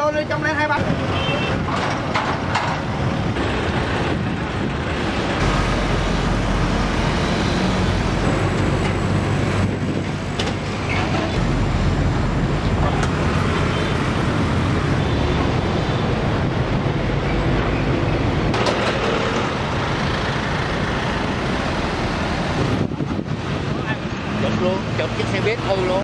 vô trong đây 2 bánh. Chụp luôn, chụp chiếc xe buýt hư luôn.